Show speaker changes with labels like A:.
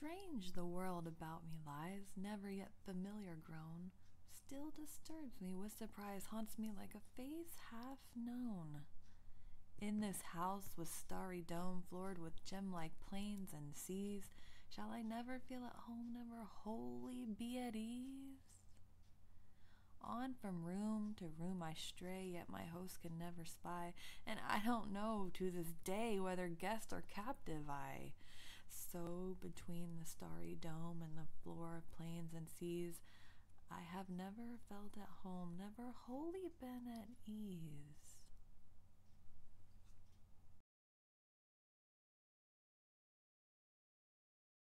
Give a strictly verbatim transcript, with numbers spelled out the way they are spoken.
A: Strange the world about me lies, never yet familiar grown, still disturbs me with surprise, haunts me like a face half known. In this house with starry dome, floored with gem-like plains and seas, shall I never feel at home, never wholly be at ease? On from room to room I stray, yet my host can never spy, and I don't know to this day whether guest or captive I. So between the starry dome and the floor of plains and seas, I have never felt at home, never wholly been at ease.